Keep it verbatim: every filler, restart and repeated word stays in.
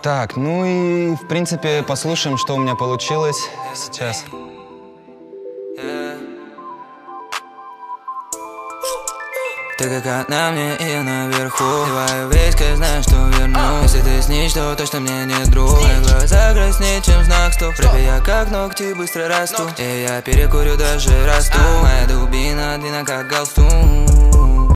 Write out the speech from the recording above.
Так, ну и, в принципе, послушаем, что у меня получилось сейчас. Ты как на мне и я наверху. Сливаю весь, я знаю, что верну. Если ты снишь, то точно мне не друг. Мои глаза краснее, чем знак стоп. В рэпе я как ногти быстро расту. И я перекурю, даже расту. Моя дубина длинна, как галстук.